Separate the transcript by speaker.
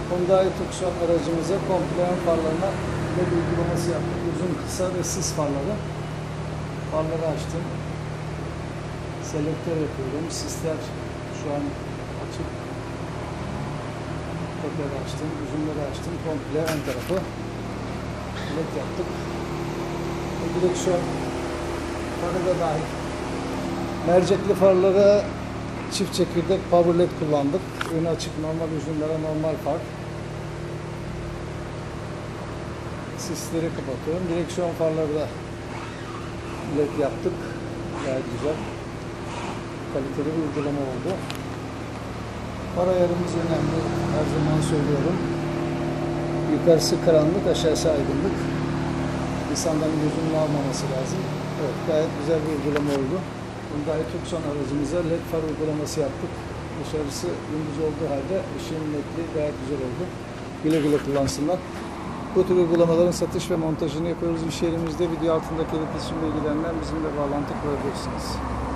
Speaker 1: Hyundai Tucson aracımıza komple ön farlarına LED uygulaması yaptık. Uzun, kısa ve sis farları. Farları açtım. Selektör yapıyorum. Sisler şu an açık. Tekrar açtım. Uzunları açtım. Komple ön tarafı LED yaptık. Direksiyon farı da dahil. Mercekli farlara çift çekirdek power LED kullandık. Önü açık, normal, uzunlara normal far. Sisleri kapatıyorum. Direksiyon farları da LED yaptık. Gayet güzel. Kaliteli bir uygulama oldu. Far ayarımız önemli. Her zaman söylüyorum. Yukarısı karanlık, aşağısı aydınlık. İnsanların gözünün almaması lazım. Evet, gayet güzel bir uygulama oldu. Hyundai Tucson aracımıza LED far uygulaması yaptık. Dışarısı gündüz olduğu halde ışığın netliği gayet güzel oldu. Güle güle kullansınlar. Bu tür uygulamaların satış ve montajını yapıyoruz iş yerimizde. Video altındaki iletişim bilgilerinden bizimle bağlantı kurabilirsiniz.